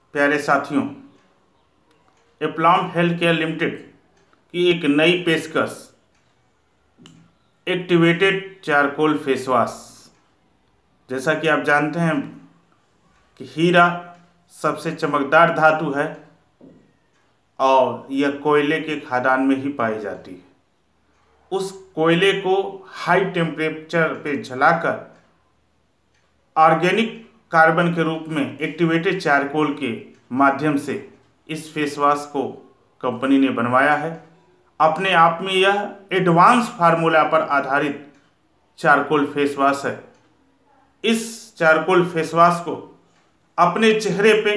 प्यारे साथियों, एप्लाम health care limited की एक नई पेशकश एक्टिवेटेड चारकोल फेस वॉश। जैसा कि आप जानते हैं कि हीरा सबसे चमकदार धातु है और यह कोयले के खदान में ही पाई जाती है। उस कोयले को हाई टेम्परेचर पे जलाकर ऑर्गेनिक कार्बन के रूप में एक्टिवेटेड चारकोल के माध्यम से इस फेस वॉश को कंपनी ने बनवाया है। अपने आप में यह एडवांस फार्मूला पर आधारित चारकोल फेस वॉश है। इस चारकोल फेस वॉश को अपने चेहरे पे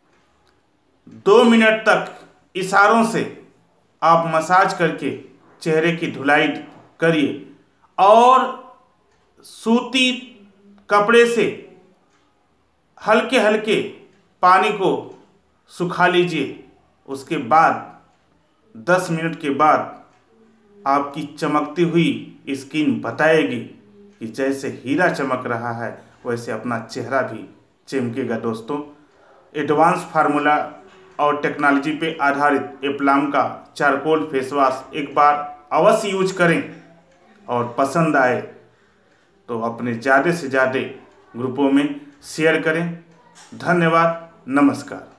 2 मिनट तक इशारों से आप मसाज करके चेहरे की धुलाई करिए और सूती कपड़े से हल्के हल्के पानी को सुखा लीजिए। उसके बाद 10 मिनट के बाद आपकी चमकती हुई स्किन बताएगी कि जैसे हीरा चमक रहा है वैसे अपना चेहरा भी चमकेगा। दोस्तों, एडवांस फार्मूला और टेक्नोलॉजी पे आधारित एप्लाम का चारकोल फेस वॉश एक बार अवश्य यूज करें और पसंद आए तो अपने ज़्यादा से ज़्यादा ग्रुपों में शेयर करें। धन्यवाद, नमस्कार।